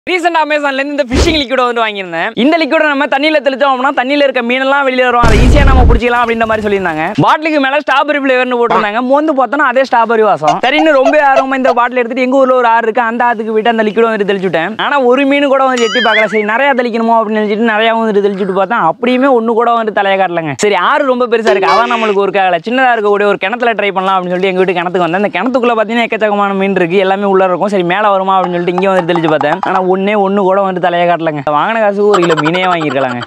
ரீசெண்டா அமேசான்ல இந்த ஃபிஷிங் லிக்விட் வந்து வாங்கியிருந்தேன். இந்த லிக்விட் நம்ம தண்ணியில தெளிச்சோம்னா தண்ணியில இருக்க மீனெல்லாம் வெளியில வரும். அதை ஈஸியா நம்ம பிடிச்சிக்கலாம் அப்படின்ற மாதிரி சொல்லியிருந்தாங்க. பாட்டிலுக்கு மேல ஸ்ட்ராபெரி ஃபிளேவர்னு போட்டிருந்தாங்க. மோந்து பார்த்தோன்னா அதே ஸ்ட்ராபெரி வாசம். சரின்னு ரொம்ப ஆர்வமா இந்த பாட்டில் எடுத்துட்டு எங்க ஊர்ல ஒரு ஆறு இருக்கு, அந்த ஆத்துக்கு விட்டு அந்த லிக்விட் வந்து தெளிச்சுட்டேன். ஆனா ஒரு மீன் கூட வந்து எட்டி பார்க்கல. சரி நிறைய தெளிக்கணுமோ அப்படின்னு நினைச்சிட்டு நிறைய வந்து தெளிச்சுட்டு பார்த்தா அப்படியுமே ஒண்ணு கூட வந்து தலைய காட்டலங்க. சரி ஆறு ரொம்ப பெருசா இருக்கு, அதான் நம்மளுக்கு ஒரு சின்னதா இருக்கக்கூடிய ஒரு கிணத்துல ட்ரை பண்ணலாம் அப்படின்னு சொல்லிட்டு எங்க வீட்டு கிணத்துக்கு வந்தேன். அந்த கிணத்துக்குள்ள பாத்தீங்கன்னா எக்கச்சக்கமான மீன் இருக்கு, எல்லாமே உள்ள இருக்கும். சரி மேல வருமா அப்படின்னு சொல்லிட்டு இங்கே வந்து தெளிச்சு பார்த்தேன். ஆனா ஒண்ணு கூட வந்து தலைய காட்டலங்க. வாங்கின காசுக்கு ஒரு கிலோ மீனே வாங்கிருக்கலாங்க.